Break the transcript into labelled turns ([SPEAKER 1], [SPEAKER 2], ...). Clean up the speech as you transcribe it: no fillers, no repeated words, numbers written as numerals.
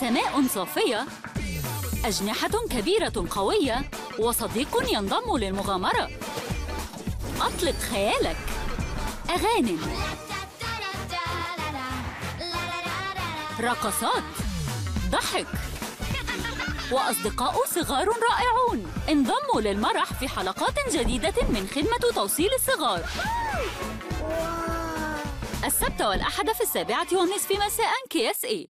[SPEAKER 1] سماء صافية، أجنحة كبيرة قوية، وصديق ينضم للمغامرة. أطلق خيالك. أغاني، رقصات، ضحك، وأصدقاء صغار رائعون. انضموا للمرح في حلقات جديدة من خدمة توصيل الصغار. السبت والأحد في 7:30 مساء KSA.